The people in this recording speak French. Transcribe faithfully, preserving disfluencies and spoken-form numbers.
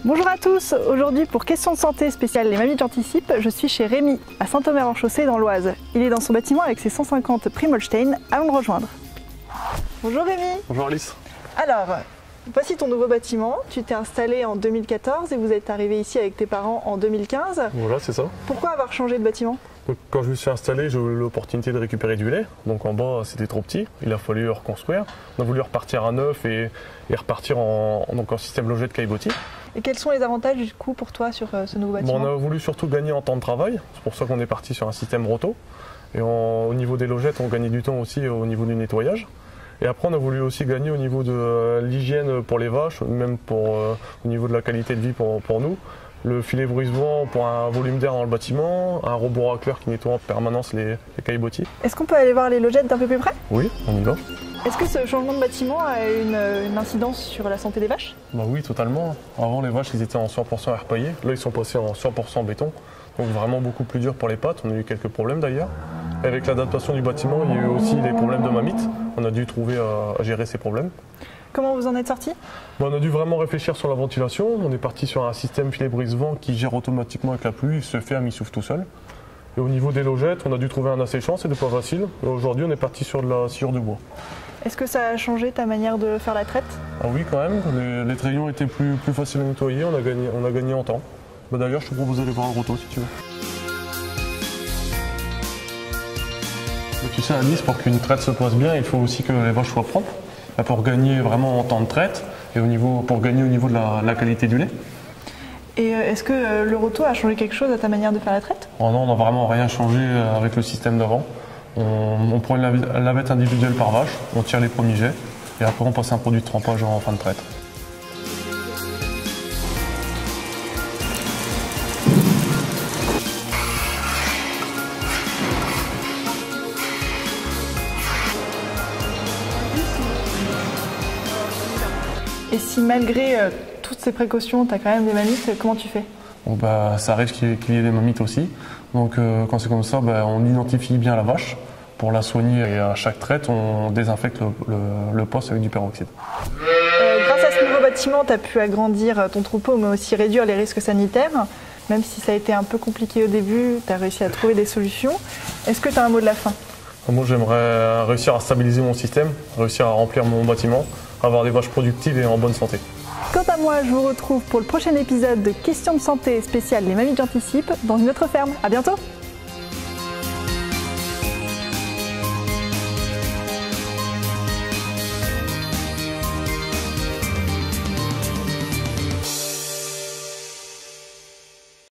Bonjour à tous, aujourd'hui pour Questions de santé spéciale Les Mamies J'anticipe, je suis chez Rémi à Saint-Omer-en-Chaussée dans l'Oise. Il est dans son bâtiment avec ses cent cinquante Primolstein, allons le rejoindre. Bonjour Rémi. Bonjour Alice. Alors, voici ton nouveau bâtiment, tu t'es installé en deux mille quatorze et vous êtes arrivé ici avec tes parents en deux mille quinze. Voilà, c'est ça. Pourquoi avoir changé de bâtiment? Donc, quand je me suis installé, j'ai eu l'opportunité de récupérer du lait. Donc en bas, c'était trop petit, il a fallu reconstruire. On a voulu repartir à neuf et, et repartir en, donc en système logé de caillebotis. Et quels sont les avantages du coup pour toi sur euh, ce nouveau bâtiment? Bon, on a voulu surtout gagner en temps de travail, c'est pour ça qu'on est parti sur un système roto. Et en, au niveau des logettes, on gagnait du temps aussi au niveau du nettoyage. Et après, on a voulu aussi gagner au niveau de euh, l'hygiène pour les vaches, même pour, euh, au niveau de la qualité de vie pour, pour nous. Le filet brise-vent pour un volume d'air dans le bâtiment, un robot racleur qui nettoie en permanence les, les caillebotis. Est-ce qu'on peut aller voir les logettes d'un peu plus près? Oui, on y va. Est-ce que ce changement de bâtiment a une, une incidence sur la santé des vaches? Bah oui, totalement. Avant, les vaches, ils étaient en cent pour cent air paillé. Là, ils sont passés en cent pour cent béton. Donc vraiment beaucoup plus dur pour les pattes. On a eu quelques problèmes d'ailleurs. Avec l'adaptation du bâtiment, il y a eu aussi des problèmes de mammites. On a dû trouver à, à gérer ces problèmes. Comment vous en êtes sorti? Bon, on a dû vraiment réfléchir sur la ventilation. On est parti sur un système filet brise-vent qui gère automatiquement avec la pluie. Il se ferme, il souffle tout seul. Et au niveau des logettes, on a dû trouver un asséchant, c'est pas facile. Aujourd'hui, on est parti sur de la sciure de bois. Est-ce que ça a changé ta manière de faire la traite? Ah oui, quand même. Les, les trayons étaient plus, plus faciles à nettoyer. On a gagné, on a gagné en temps. Bah, d'ailleurs, je te propose d'aller voir le roto si tu veux. Mais tu sais, Alice, pour qu'une traite se passe bien, il faut aussi que les vaches soient propres. Pour gagner vraiment en temps de traite et au niveau, pour gagner au niveau de la, la qualité du lait. Et est-ce que le roto a changé quelque chose à ta manière de faire la traite? Oh non, on n'a vraiment rien changé avec le système d'avant. On, on prend une lavette individuelle par vache, on tire les premiers jets et après on passe un produit de trempage en fin de traite. Et si malgré euh, toutes ces précautions, tu as quand même des mammites, comment tu fais? Bon, bah, ça arrive qu'il y ait des mammites aussi. Donc euh, quand c'est comme ça, bah, on identifie bien la vache pour la soigner et à chaque traite, on désinfecte le, le, le poste avec du peroxyde. Euh, grâce à ce nouveau bâtiment, tu as pu agrandir ton troupeau mais aussi réduire les risques sanitaires. Même si ça a été un peu compliqué au début, tu as réussi à trouver des solutions. Est-ce que tu as un mot de la fin? Moi, j'aimerais réussir à stabiliser mon système, réussir à remplir mon bâtiment, avoir des vaches productives et en bonne santé. Quant à moi, je vous retrouve pour le prochain épisode de Questions de santé spéciale Les Mamies J'anticipe dans une autre ferme. À bientôt!